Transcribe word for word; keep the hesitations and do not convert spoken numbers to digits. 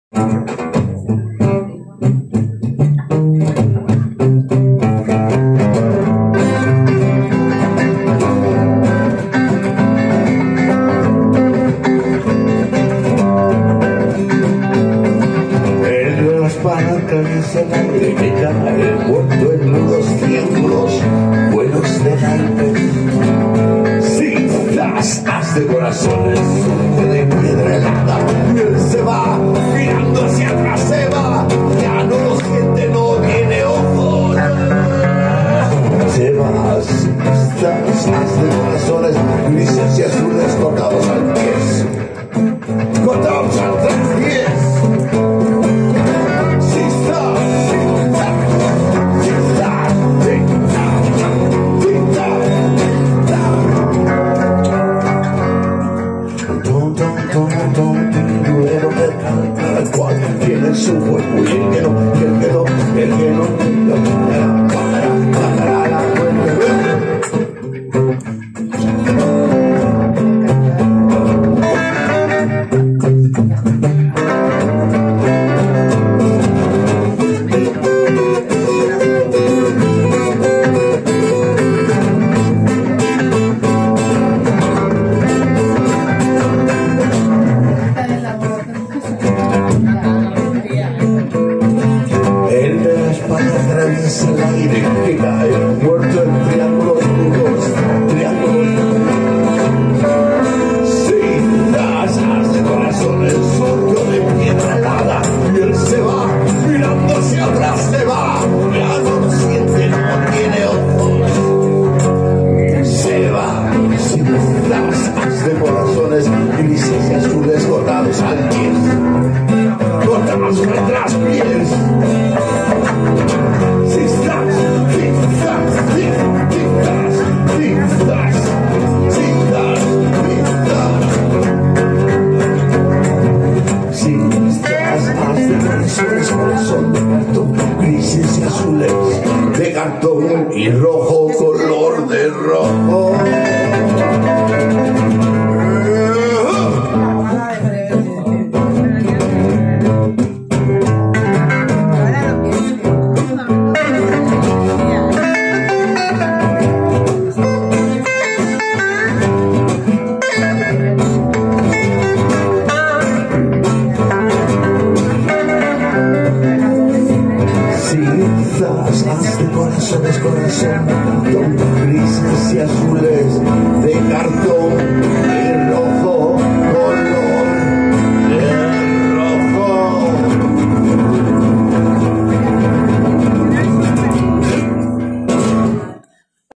Atraviesa el aire que cae envuelto en nudos triángulos buenos de naipes. Cintas, haz de corazones, de piedra helada, y él se va, mirando hacia atrás se va, ya no lo siente, no tiene ojos. Se va, cintas, haz de corazones, grises y azules cortados al pies, cortados al traspiés. Tiene su cuerpo y el que no, el que no, el que no, el atraviesa el aire que cae muerto en triángulos nudos, triángulos. Cintas, haz de corazones, surco de piedra helada, y él se va, mirando hacia atrás se va, ya no lo siente, no tiene ojos. Se va, cintas, haz de corazones, grises y azules cortados al pies, cortados al traspiés. Corazón de cartón, grises y azules de cartón y rojo color de rojo. Cintas, haz de corazones, corazón de cartón, grises y azules